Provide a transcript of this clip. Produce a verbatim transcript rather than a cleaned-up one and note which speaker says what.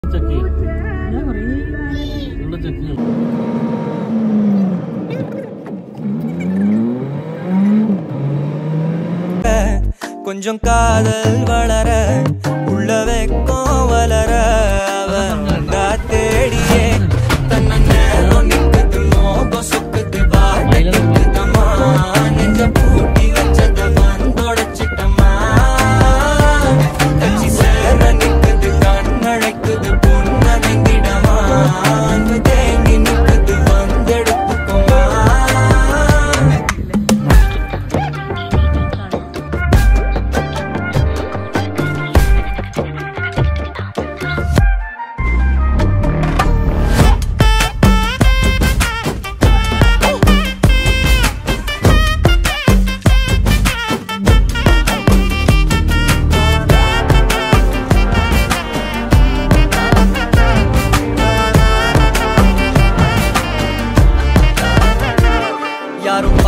Speaker 1: चक्की चक्की
Speaker 2: கொஞ்சம் காதல் வளர உள்ள வெக்கம் வளர அவன் தேடியே தன்னை நேரம் நிற்குது மோகம் சுக்குது வாட்டிக்குதமா நெஞ்ச பூட்டி வச்சத வந்தொடைச்சிட்டமா கட்சி சேர நிற்குது கண்ணழைக்குது புன்னகைங்கிடமா அன்பு தேங்கி நிற்குது வந்தெடுத்துக்குமா யாரும்